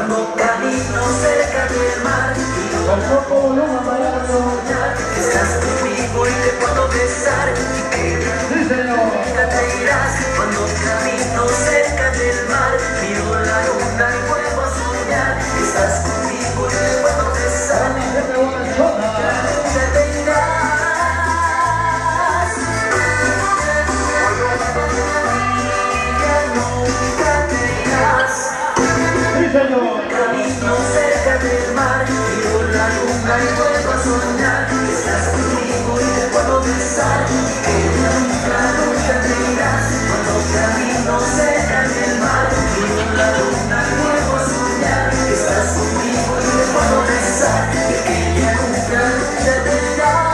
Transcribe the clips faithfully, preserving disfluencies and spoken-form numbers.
Cuando camino cerca del mar y no poco volumen para soñar que estás conmigo y te puedo besar y que nunca te irás. Cuando camino cerca del mar miro la luna y vuelvo a soñar que estás conmigo y te puedo besar y que nunca te irás. Camino cerca del mar, miro la luna y vuelvo a soñar que estás conmigo y te puedo besar y que nunca, nunca te irás. Cuando camino cerca del mar, miro la luna y vuelvo a soñar que estás conmigo y te puedo besar y que ya nunca, nunca te irás.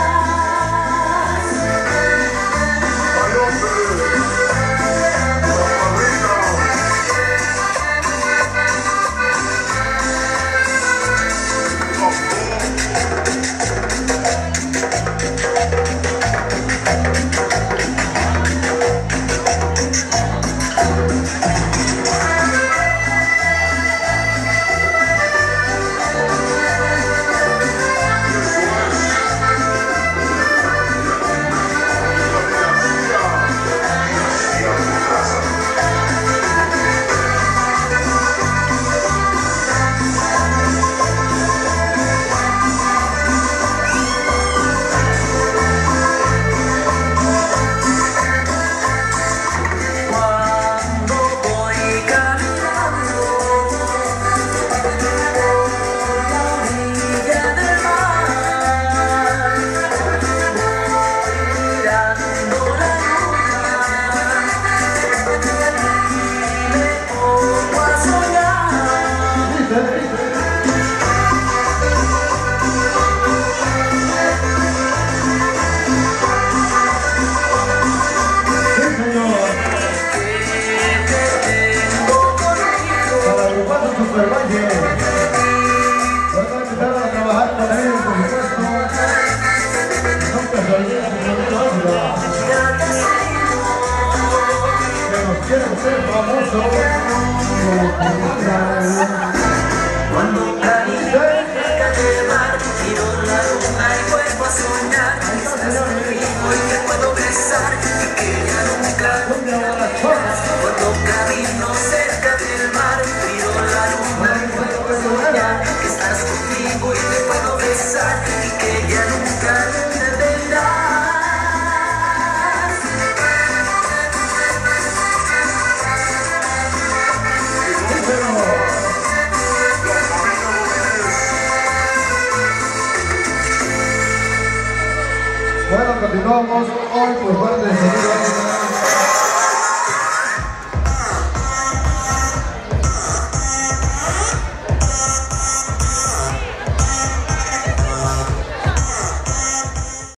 Cuando camino cerca del mar, miro la luna y vuelvo a soñar que estás conmigo y te puedo besar y que ya nunca, nunca te irás. Cuando camino cerca del mar, miro la luna y vuelvo a soñar que estás conmigo y te puedo besar y que ya nunca, nunca te irás. Bueno, continuamos hoy por parte de